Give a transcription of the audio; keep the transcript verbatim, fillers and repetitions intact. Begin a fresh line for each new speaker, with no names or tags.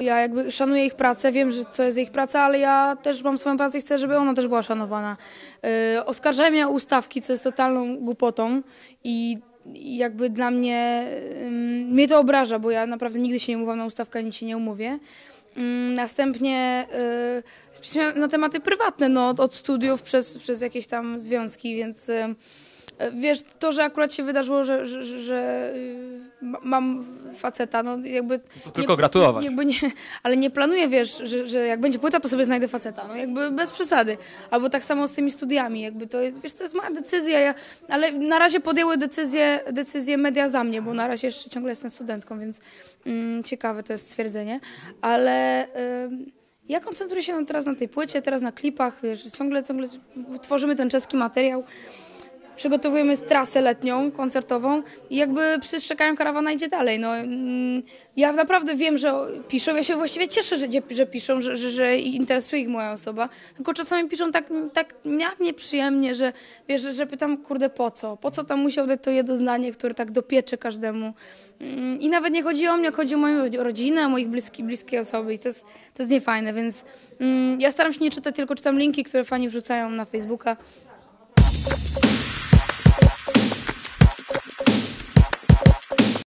Ja jakby szanuję ich pracę, wiem, że co jest ich praca, ale ja też mam swoją pracę i chcę, żeby ona też była szanowana. Yy, oskarżają mnie o ustawki, co jest totalną głupotą i i jakby dla mnie, yy, mnie to obraża, bo ja naprawdę nigdy się nie umówiłam na ustawkę, ani się nie umówię. Yy, następnie yy, spisuję na tematy prywatne, no, od, od studiów przez, przez jakieś tam związki, więc yy, wiesz, to, że akurat się wydarzyło, że, że, że mam faceta, no jakby...
To tylko nie, gratulować.
Jakby nie, ale nie planuję, wiesz, że, że jak będzie płyta, to sobie znajdę faceta, no jakby bez przesady. Albo tak samo z tymi studiami, jakby to jest, wiesz, to jest moja decyzja, ja, ale na razie podjęły decyzję, decyzję media za mnie, bo na razie jeszcze ciągle jestem studentką, więc mm, ciekawe to jest stwierdzenie, ale... Yy, ja koncentruję się teraz na tej płycie, teraz na klipach, wiesz, ciągle, ciągle tworzymy ten czeski materiał. Przygotowujemy trasę letnią, koncertową i jakby wszyscy czekają, karawana idzie dalej. No, ja naprawdę wiem, że piszą, ja się właściwie cieszę, że, że piszą, że, że, że interesuje ich moja osoba, tylko czasami piszą tak, tak nieprzyjemnie, że wiesz, że, że pytam, kurde, po co? Po co tam musiał dać to jedno zdanie, które tak dopiecze każdemu? I nawet nie chodzi o mnie, chodzi o moją rodzinę, o moich bliskie, bliskie osoby i to jest, to jest niefajne, więc mm, ja staram się nie czytać, tylko czytam linki, które fani wrzucają na Facebooka.